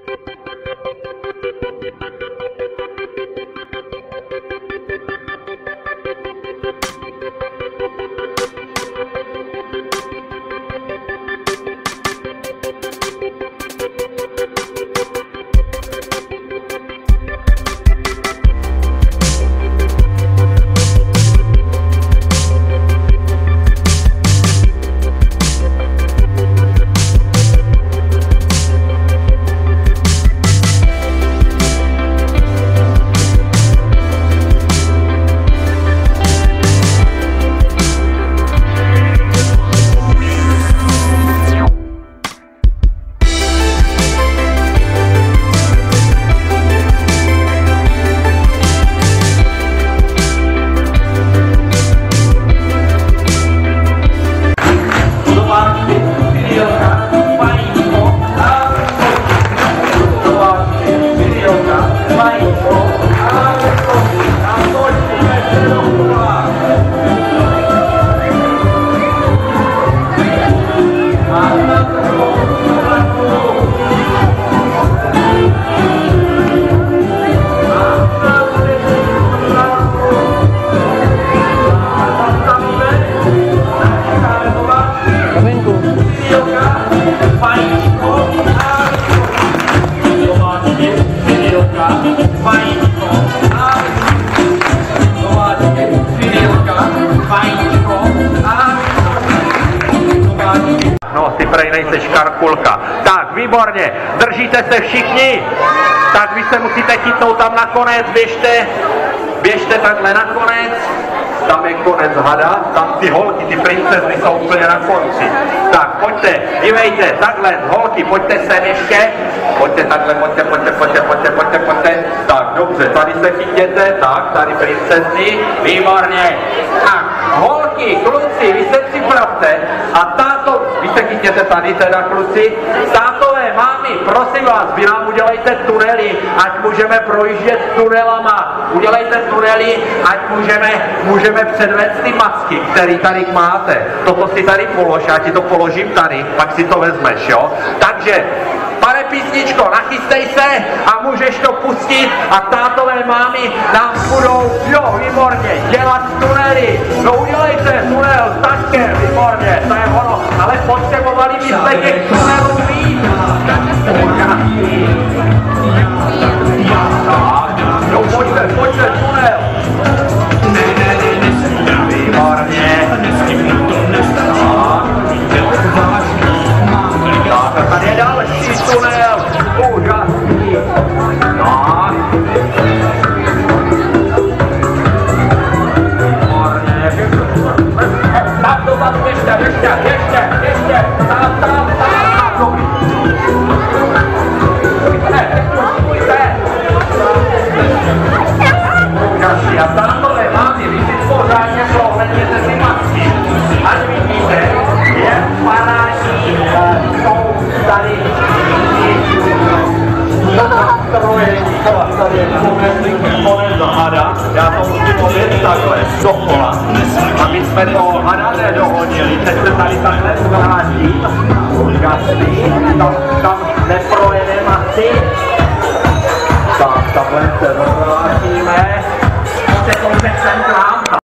No, ty prej nejseš Karkulka. Tak, výborně, držíte se všichni? Tak vy se musíte chytnout tam nakonec, běžte takhle nakonec. Tam je konec hada, tam ty holky, ty princezny jsou úplně na konci. Tak, pojďte, dívejte, takhle, holky, pojďte sem ještě. Pojďte takhle, pojďte. Tak, dobře, tady se chytěte, tak, tady princezny, výborně. Tak, holky, kluci, vy se připravte a táto, vy se chytěte tady teda, kluci. Tátové, mámy, prosím vás, vy nám udělejte tunely, ať můžeme projíždět tunelama. Udělejte tunely, ať můžeme předvést ty masky, které tady máte. Toto si tady polož, já ti to položím tady, pak si to vezmeš, jo? Takže, pane písničko, nachystej se a můžeš to pustit a tátové mámy nám budou, jo, výborně, dělat tunely. No udělejte tunel s taškem, výborně, to je ono, ale potřebovali byste těch tunelů víc. No pojďte, tunel. Výborně. Tak, a tady je další tunel. Úžasný. Tak. Výborně. Tak to vás ještě. Tam. Úžasný. A tátové mámy, vy si pořádně prohlédněte ty masky. Ať vidíte, jak parádní jsou tady tady je konec hada, já to musím odjet takhle, dokola. Aby jsme to hada nedohodili, teď se tady takhle vrátí, úžasný, tam neprojedeme asi. Tak, takhle se vrátíme, se sem k nám.